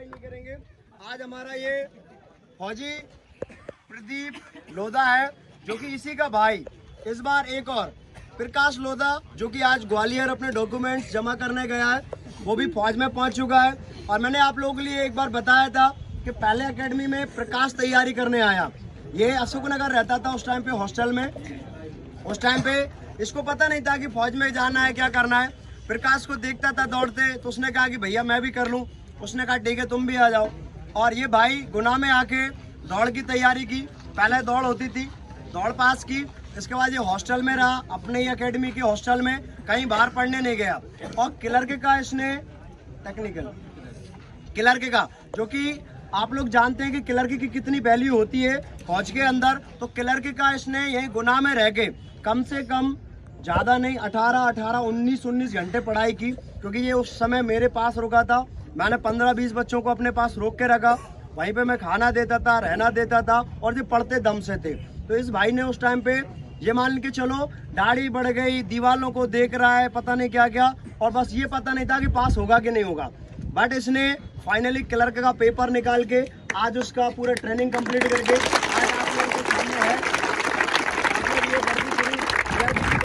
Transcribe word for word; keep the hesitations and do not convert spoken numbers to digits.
नहीं करेंगे। आज हमारा ये फौजी प्रदीप लोधा है जो कि इसी का भाई, इस बार एक और प्रकाश लोधा जो कि आज ग्वालियर अपने डॉक्यूमेंट्स जमा करने गया है, वो भी फौज में पहुंच चुका है। और मैंने आप लोगों के लिए एक बार बताया था कि पहले एकेडमी में प्रकाश तैयारी करने आया। ये अशोकनगर रहता था उस टाइम पे हॉस्टल में। उस टाइम पे इसको पता नहीं था कि फौज में जाना है, क्या करना है। प्रकाश को देखता था दौड़ते, तो उसने कहा कि भैया मैं भी कर लूँ। उसने कहा ठीक है तुम भी आ जाओ। और ये भाई गुना में आके दौड़ की तैयारी की। पहले दौड़ होती थी, दौड़ पास की, इसके बाद ये हॉस्टल में रहा, अपने ही एकेडमी के हॉस्टल में, कहीं बाहर पढ़ने नहीं गया। और क्लर्क का इसने टेक्निकल क्लर्क का, जो कि आप लोग जानते हैं कि क्लर्क की कितनी वैल्यू होती है फौज के अंदर, तो क्लर्क का इसने यही गुना में रह के कम से कम ज़्यादा नहीं अठारह अठारह उन्नीस उन्नीस घंटे पढ़ाई की। क्योंकि ये उस समय मेरे पास रुका था, मैंने पंद्रह बीस बच्चों को अपने पास रोक के रखा, वहीं पे मैं खाना देता था, रहना देता था, और ये पढ़ते दम से थे। तो इस भाई ने उस टाइम पे ये मान के चलो दाढ़ी बढ़ गई, दीवालों को देख रहा है, पता नहीं क्या क्या, और बस ये पता नहीं था कि पास होगा कि नहीं होगा। बट इसने फाइनली क्लर्क का पेपर निकाल के आज उसका पूरा ट्रेनिंग कंप्लीट करके आज आप लोगों के सामने है।